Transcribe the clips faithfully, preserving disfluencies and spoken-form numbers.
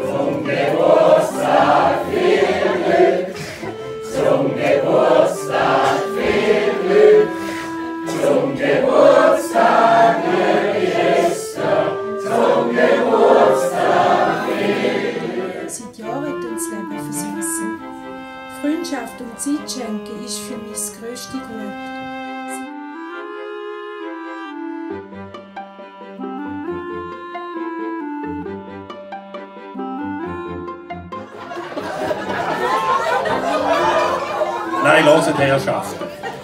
Zum Geburtstag viel Glück, zum Geburtstag viel Glück, zum Geburtstag, liebe Esther, zum Geburtstag viel Glück. Seit Jahren tun das Leben versüßen. Freundschaft und Zeit schenken ist für mich das grösste Gut. Nein, hört Herrschaften.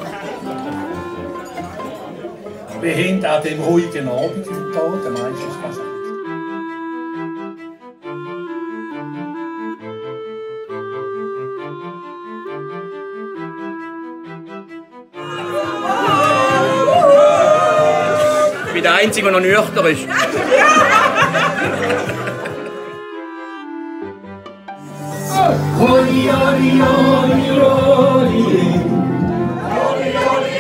Wir haben an dem ruhigen Abend hier, der meistens fast Ich bin der Einzige, der noch nüchtern ist. Oli, oli, oli, oli, oli, oli,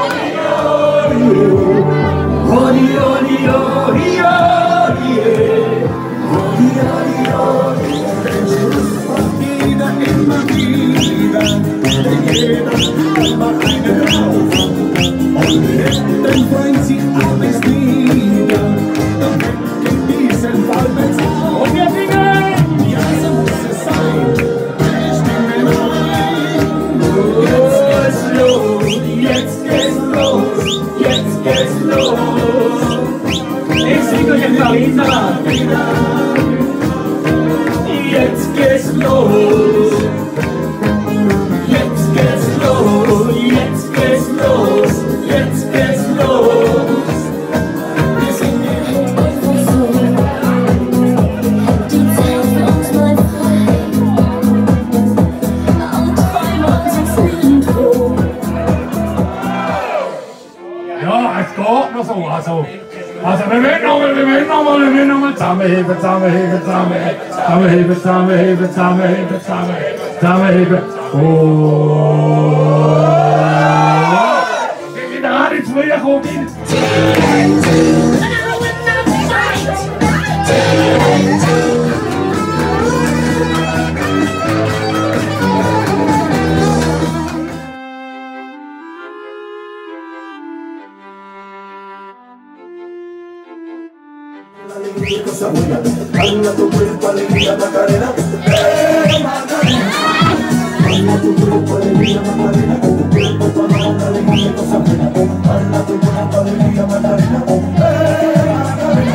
oli, oli, oli, oli, oli, jeder immer wieder, denn jeder macht einen auf. Und dann freuen sie alles nieder, dann in diesem Fall wird's auf. Und wir singen, ja, so muss es sein. Wir stimmen ein. Jetzt geht's los, jetzt geht's los, jetzt geht's los. Ich singe euch ein paar Lieder wieder. Jetzt geht's los. Jetzt geht's los, jetzt geht's los, jetzt geht's los. Wir singen. Die Zeit für uns mal frei. Und träumen uns ins Nirgendwo. Ja, es geht noch so. Also, also wir müssen noch mal, wir müssen noch mal, wir müssen noch mal zusammenheben, zusammenheben, zusammenheben, zusammenheben, zusammenheben, zusammenheben, zusammenheben, zusammenheben. Oh! Wir sind gerade ins Frühjahr gekommen. Bala tu cuerpo, alegría, Macarena. Eh, Macarena. Bala tu cuerpo, alegría, Macarena. Tu cuerpo para una alegría, cosa buena. Bala tu cuerpo, alegría, Macarena. Eh, Macarena.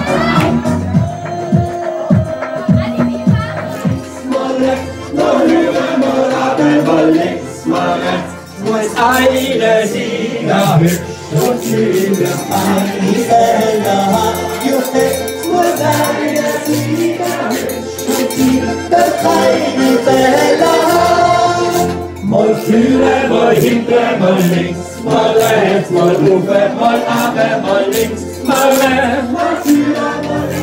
Mal rechts, mal rüber, mal runter, mal links, mal rechts. Wo ist eine Sieger hübsch und schöne eine Fälle. Was eine Sieger hübsch und sie der keine Fälle. Mal führen, mal hinten, mal links, mal rechts, mal rufen, mal runter, mal links, mal rechts, mal führen, mal